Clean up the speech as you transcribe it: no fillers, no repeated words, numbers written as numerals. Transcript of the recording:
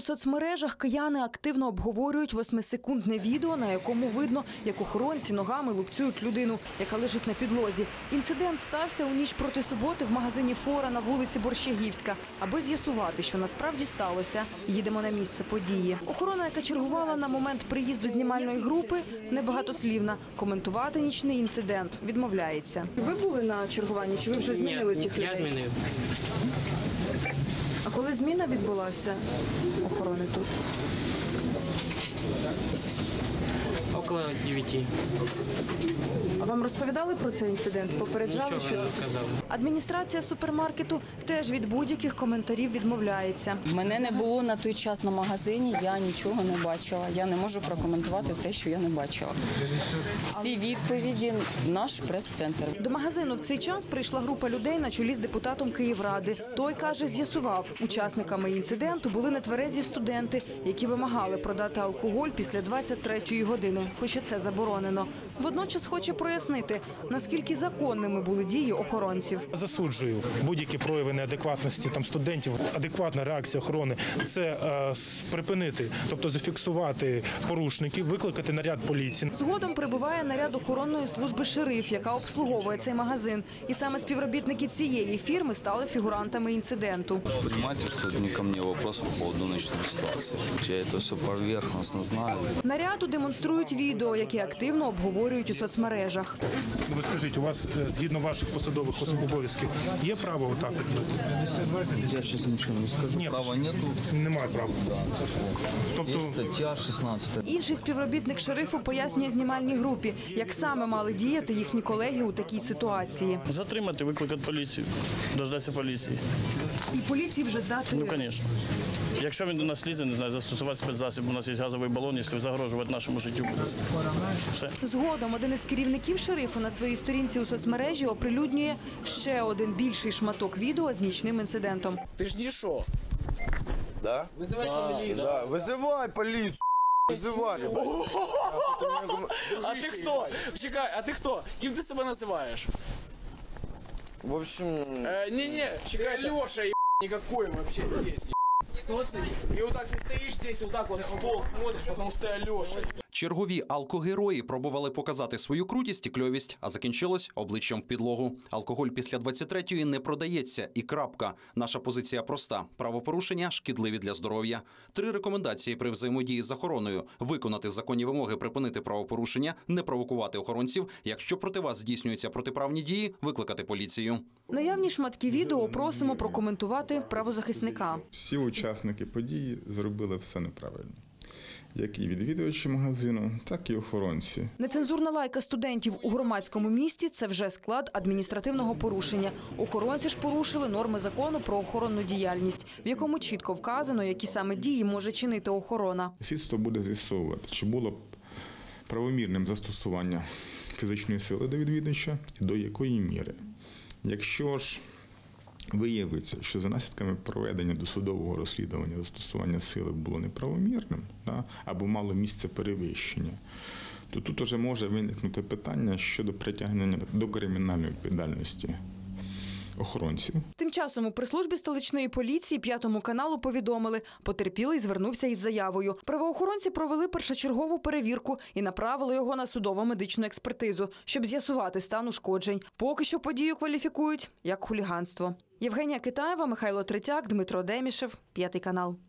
соцмережах кияни активно обговорюють 8-секундне відео, на якому видно, як охоронці ногами лупцюють людину, яка лежить на підлозі. Інцидент стався у ніч проти суботи в магазині «Фора» на вулиці Борщагівська. Аби з'ясувати, що насправді сталося, їдемо на місце події. Охорона, яка чергувала на момент приїзду знімальної групи, небагатослівна. Коментувати нічний інцидент відмовляється. Ви були на чергуванні, чи ви вже змінили тих людей? Я змінив. А коли зміна відбулася охорони тут? Около 9. А вам розповідали про цей інцидент? Попереджали, Нічого що не сказали. адміністрація супермаркету теж від будь-яких коментарів відмовляється. Мене не було на той час на магазині, я нічого не бачила. Я не можу прокоментувати те, що я не бачила. Всі відповіді – наш прес-центр. До магазину в цей час прийшла група людей на чолі з депутатом Київради. Той, каже, з'ясував, учасниками інциденту були нетверезі студенти, які вимагали продати алкоголь після 23-ї години, хоча це заборонено. Водночас хоче прояснити, наскільки законними були дії охоронців. Засуджую будь-які прояви неадекватності студентів. Адекватна реакція охорони – це припинити, тобто зафіксувати порушників, викликати наряд поліції. Згодом прибуває наряд охоронної служби «Шериф», яка обслуговує цей магазин. І саме співробітники цієї фірми стали фігурантами інциденту. Ви розумієте, що це не ко мені вопрос по поводу нинішньої ситуації. Я це все поверхностно знаю. Наряду демонструють відео, які активно обговорюють у соцмережах. Ви скажіть, у вас, згідно ваших посадових обов'язків, є право отак робити? Я зараз нічого не скажу. Ні, Права нету. Немає права. Є стаття 16. Інший співробітник «Шерифу» пояснює знімальній групі, як саме мали діяти їхні колеги у такій ситуації. Затримати, викликати поліцію, дождатися поліції. І поліції вже здати? Ну, звісно. Якщо він до нас лізе, не знаю, застосувати спецзасіб, у нас є газовий балон, якщо загрожувати нашому життю. Все. Згодом один із керівників «Шерифу» на своїй сторінці у соцмережі оприлюднює ще один більший шматок відео з нічним інцидентом. Ти ж не шо? Да? Вызывай полицию. Да, вызывай полицию. Вызывай. А ты кто? Чекай, а ты кто? Кем ты себя называешь? В общем... Не-не, чекай, Леша, никакой вообще здесь. И вот так ты стоишь здесь, вот так вот в пол смотришь, потому что я Леша. Чергові алкогерої пробували показати свою крутість і кльовість, а закінчилось обличчям в підлогу. Алкоголь після 23-ї не продається і крапка. Наша позиція проста. Правопорушення шкідливі для здоров'я. 3 рекомендації при взаємодії з охороною. Виконати законні вимоги, припинити правопорушення, не провокувати охоронців. Якщо проти вас здійснюються протиправні дії, викликати поліцію. Наявні шматки відео просимо прокоментувати правозахисника. Всі учасники події зробили все неправильно. Як і відвідувачі магазину, так і охоронці. Нецензурна лайка студентів у громадському місті – це вже склад адміністративного порушення. Охоронці ж порушили норми закону про охоронну діяльність, в якому чітко вказано, які саме дії може чинити охорона. Слідство буде з'ясовувати, чи було правомірним застосування фізичної сили до відвідувача і до якої міри. Якщо ж виявиться, що за наслідками проведення досудового розслідування застосування сили було неправомірним, або мало місце перевищення, то тут уже може виникнути питання щодо притягнення до кримінальної відповідальності охоронців. Тим часом у прес-службі столичної поліції 5 каналу повідомили, потерпілий звернувся із заявою. Правоохоронці провели першочергову перевірку і направили його на судово-медичну експертизу, щоб з'ясувати стан ушкоджень. Поки що подію кваліфікують як хуліганство. Євгенія Китаєва, Михайло Третяк, Дмитро Демішев, 5 канал.